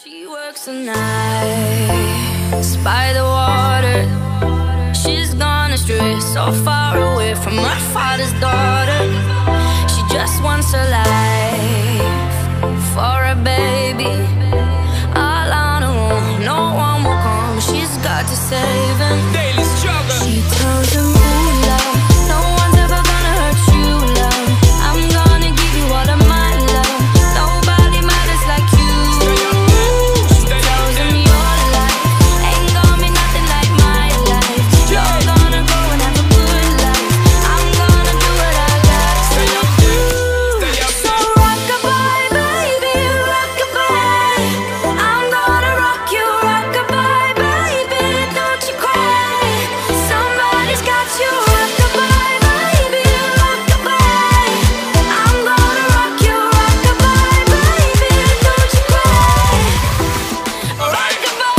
She works the nights by the water. She's gone astray, so far away from her father's daughter. She just wants a life for a baby. All on her own, no one will come. She's got to save him. Daily struggle. She tells him, ooh, love, no one's ever gonna hurt you, love. I'm gonna give you all of my love. Nobody matters like you. She tells him your life ain't gonna be nothing like my life. You're gonna go and have a good life. I'm gonna do what I got to do. So rock-a-bye, baby, rock-a-bye. I'm gonna rock you, rock-a-bye, baby. Don't you cry, somebody's got you. Rock-a-bye, baby, rock-a-bye. I'm gonna rock you, rock-a-bye, baby. Don't you cry, rock-a-bye.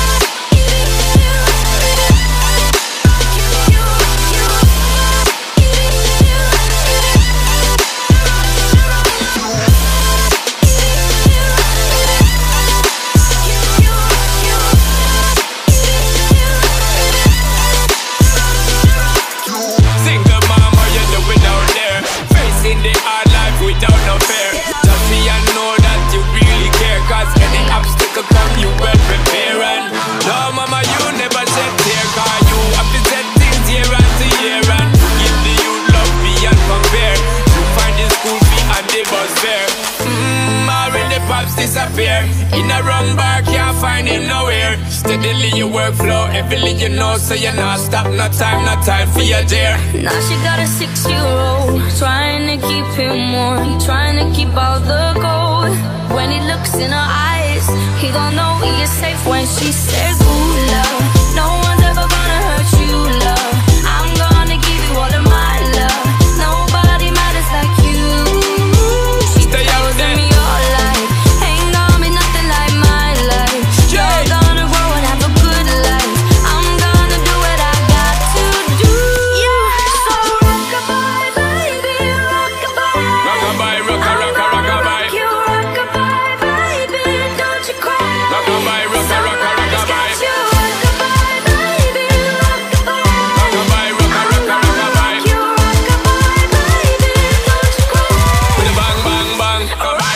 Single mom, how you doing out there? Facing the hard life without no fear. Just me and know that you really care, cause any obstacle come you well prepare. And no mama, you never said tear, cause you have to set things year after year. And give the youth love beyond compare. You find the school fee and the bus fare. Already pops disappear. In a wrong bar, can't find him nowhere. Steadily your workflow, heavily you know, so you're not stop, no time for your dear. Now she got a 6-year-old, trying to keep him warm, trying to keep all the gold. When he looks in her eyes, he don't know he is safe when she says, ooh, love, no one's ever gonna hurt you, love. I'm gonna give you all of my love. Nobody matters like you. She tells me your life ain't gonna be nothing like my life. You're gonna grow and have a good life. I'm gonna do what I got to do. So rock-a-bye, baby, rock-a-bye. Rock-a-bye, rock-a-rock-a-rock-a-bye. Rock you, rock-a-bye, baby, don't you cry. Rock-a-bye, rock-a-rock-a-rock-a-bye. Somebody's got you. Rock-a-bye, baby, rock-a-bye. Rock-a-bye, rock-a-rock-a-rock-a-bye. Rock you, rock-a-bye, baby, don't you cry. With a bang, bang, bang, rock-a-bye.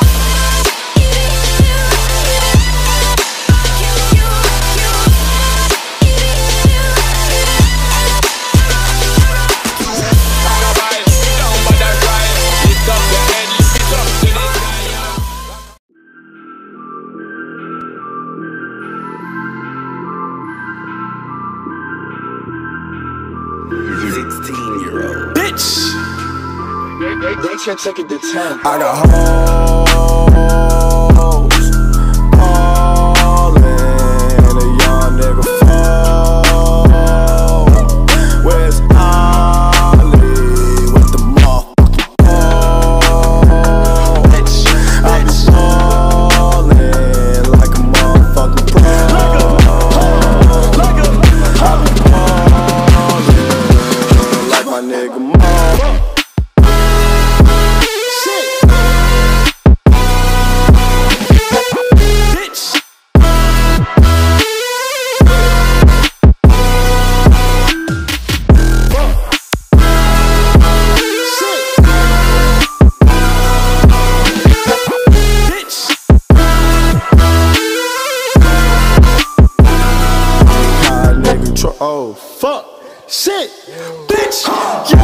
Rock-a-bye, don't bother cry. Lift up your head, lift it up to the Bitch! They can't take it to 10. I got hoes calling, a young nigga phone. Where's Ollie with the motherfucking phone? Bitch, I be ballin' like a motherfucking pro. I be ballin' like my nigga Mo. Oh, fuck, shit, bitch, yeah.